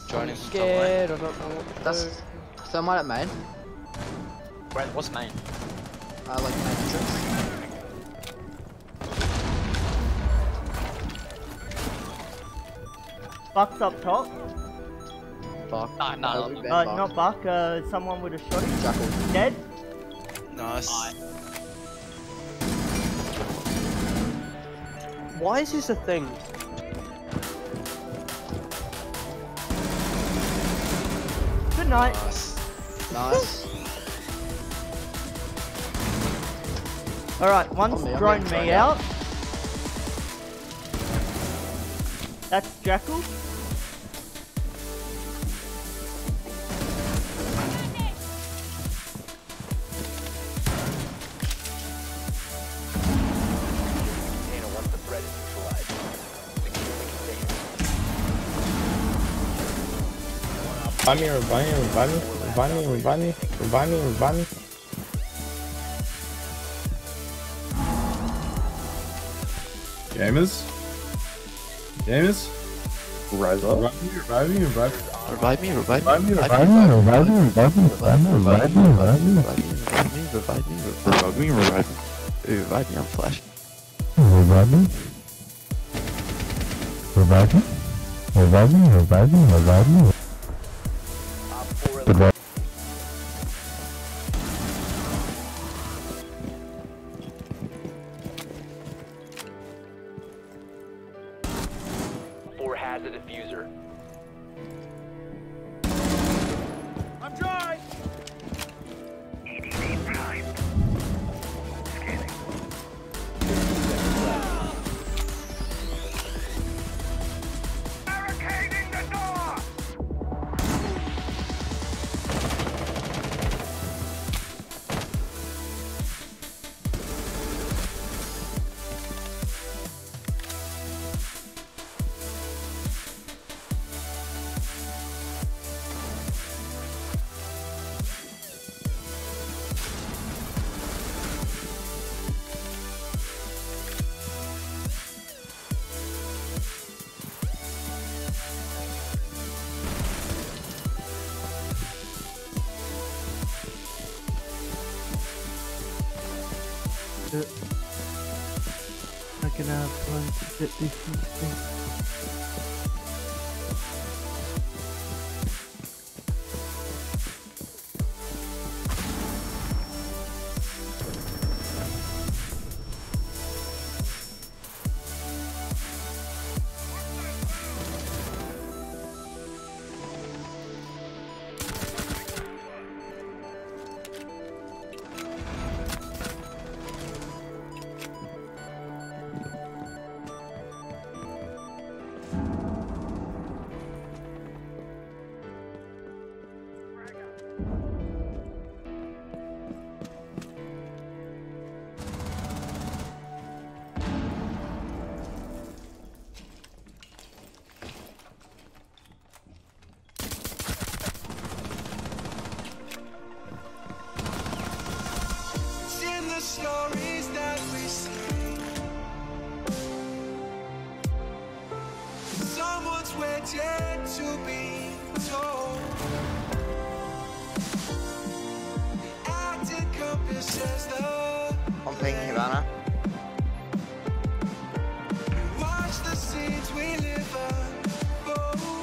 Joining I'm the top scared, I don't know what to That's do. thermite at main. Wait, what's main? Like main entrance. Buck's up top. Fuck. No. We've been Buck. Not Buck, someone with a shotty. Jackal. Dead? Nice. Why is this a thing? Good night. Nice. Alright, one's I'm thrown getting me thrown out. That's Jackal. Revive me. Gamers? Rise up. Revive me. Revive me. I'm flashing. Four has a diffuser. I'm dry! EDD prime. Scanning. Barricading the door! I can have time to get this thing. Stories that we see, someone's waiting to be told. Acting encompasses the I'm pinging Havana. watch the scenes we live unfold.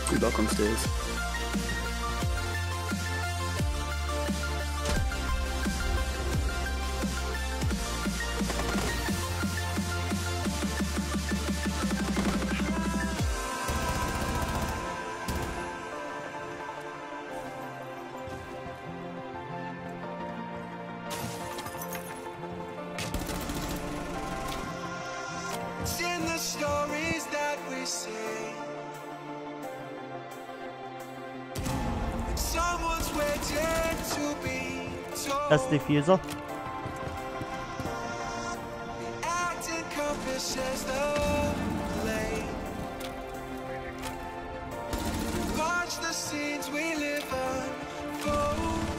Be back on stairs. It's in the stories that we say. And someone's waiting to be told. That's diffuser. The act encompasses the play. Watch the scenes we live unfold.